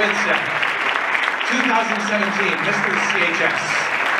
Winston, 2017 Mr. CHS.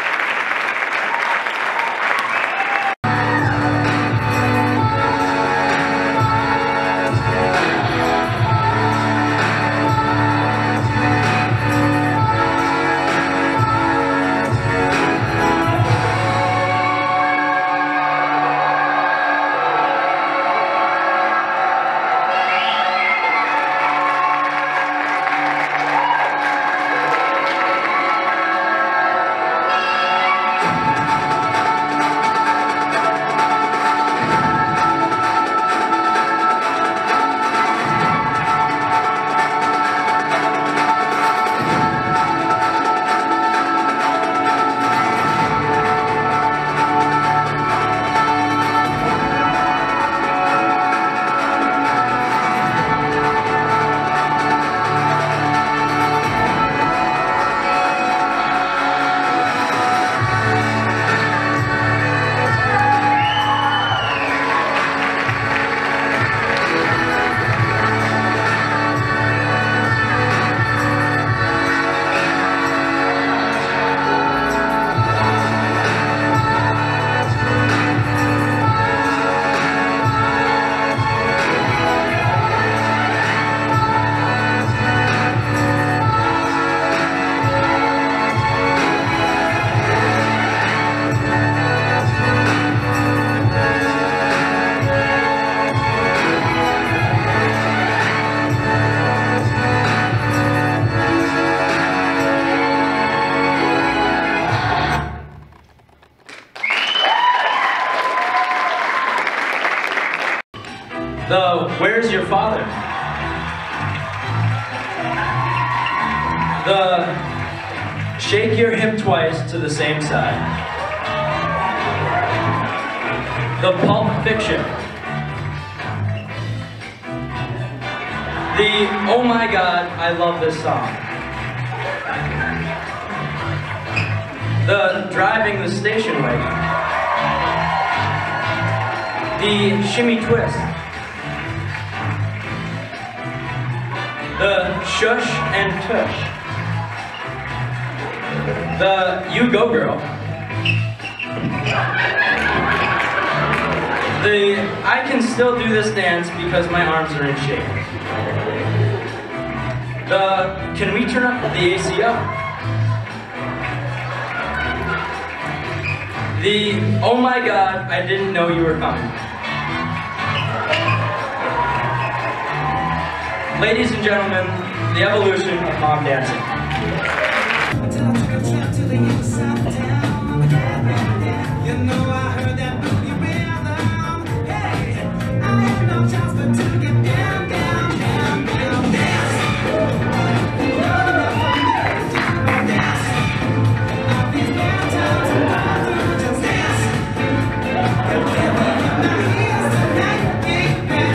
The "Where's your father?" The "Shake your hip twice to the same side." The Pulp Fiction. The "Oh my God, I love this song." The "Driving the station wagon." The "Shimmy Twist." The "Shush and Tush." The "You Go Girl." The "I can still do this dance because my arms are in shape." The "Can we turn up the AC up?" The "Oh my God, I didn't know you were coming." Ladies and gentlemen, the evolution of mom dancing. You know I heard that boogie rhythm. Hey, I had no chance but to get down, down, down, down, dance. Dance. All these bad times I just dance. And give me my ears tonight, baby.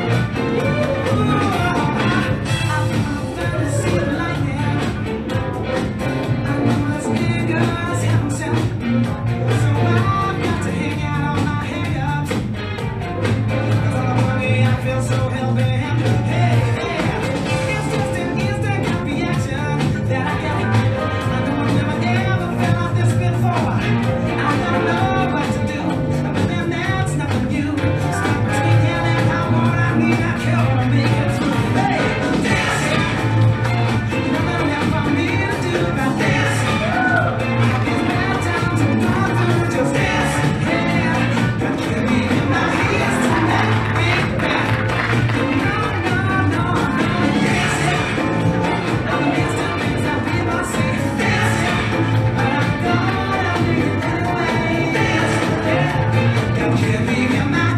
I feel fantasy like that. I know this nigga's himself. So I've got to hang out on my hang-ups. 'Cause all the money I feel so hell-bent. Hey, yeah. It's just an instant reaction that I got. I know I've never ever felt like this before. I don't know what to do, but then that's nothing new. Stop speaking and how more I need I kill to make it through. Hey, dance. Nothing left for me to do about this. These bad times I'm going through, just dance. Yeah, got to be in my ears tonight, baby. No, dance. All the instant things that people say, dance. But I'm gonna do it anyway, dance. Yeah, got to be in my.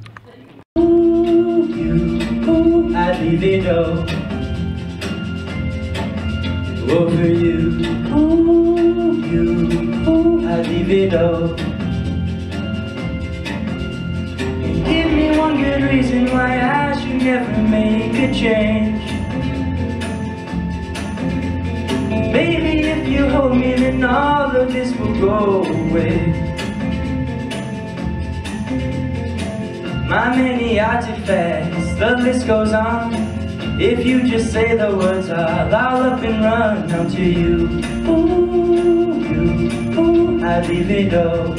Ooh, you, ooh, I'd leave it all. Oh, for you, ooh, you, ooh, I'd leave it all. Give me one good reason why I should never make a change. Baby, if you hold me, then all of this will go away. My many artifacts, the list goes on. If you just say the words, I'll up and run down to you. Ooh, you, ooh, I leave it all.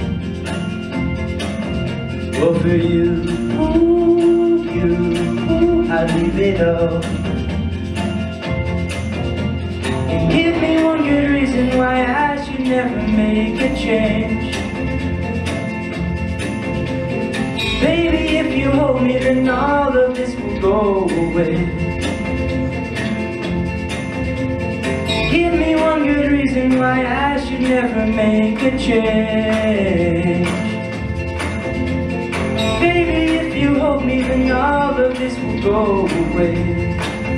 Oh, for you, ooh, you, ooh, I leave it all. And give me one good reason why I should never make a change. Baby, if you hold me, then all of this will go away. Give me one good reason why I should never make a change. Baby, if you hold me, then all of this will go away.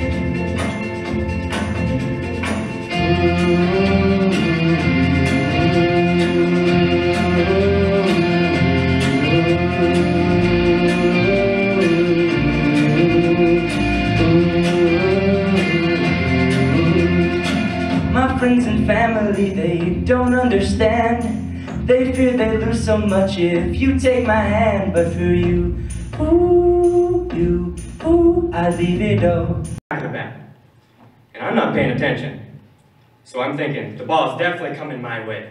My friends and family, they don't understand. They fear they lose so much if you take my hand. But for you, ooh, you, ooh, I leave it all. Back to the bat. And I'm not paying attention. So I'm thinking, the ball's definitely coming my way.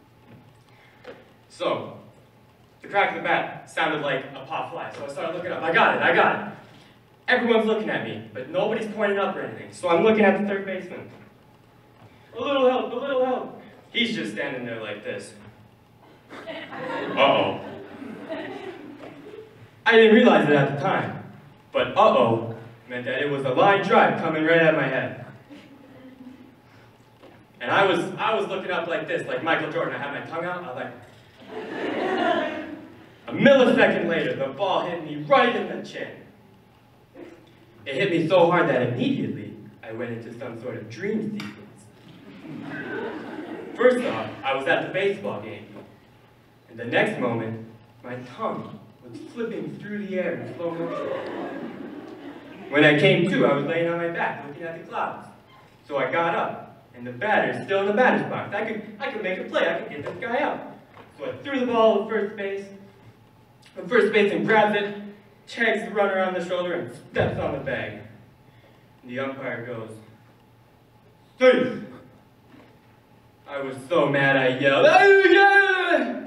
So, the crack of the bat sounded like a pop fly. So I started looking up. I got it. Everyone's looking at me, but nobody's pointing up or anything. So I'm looking at the third baseman. A little help. He's just standing there like this. Uh-oh. I didn't realize it at the time, but uh-oh meant that it was a line drive coming right at my head. And I was looking up like this, like Michael Jordan. I had my tongue out, I was like... A millisecond later, the ball hit me right in the chin. It hit me so hard that immediately I went into some sort of dream sequence. First off, I was at the baseball game, and the next moment, my tongue was flipping through the air in slow motion. When I came to, I was laying on my back, looking at the clouds. So I got up, and the batter's still in the batter's box. I could make a play, I could get this guy out. So I threw the ball to first base. The first baseman grabs it, tags the runner on the shoulder, and steps on the bag. And the umpire goes, "Safe!" I was so mad I yelled, "Ah!"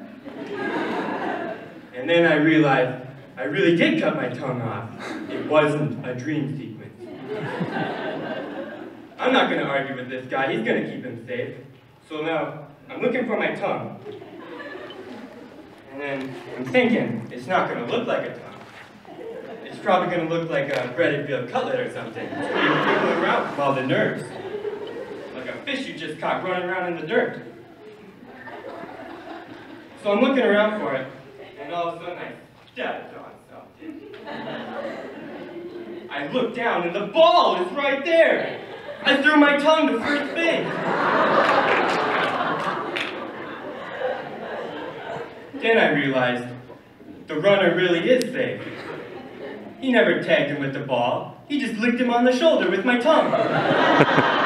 And then I realized I really did cut my tongue off. It wasn't a dream sequence. I'm not going to argue with this guy. He's going to keep him safe. So now I'm looking for my tongue. And then I'm thinking it's not going to look like a tongue. It's probably going to look like a breaded veal cutlet or something. It's going to be wiggling around with all the nerves. Like a fish you just caught running around in the dirt. So I'm looking around for it, and all of a sudden I stepped on something. I look down and the ball is right there. I threw my tongue to first base. Then I realized the runner really is safe. He never tagged him with the ball. He just licked him on the shoulder with my tongue.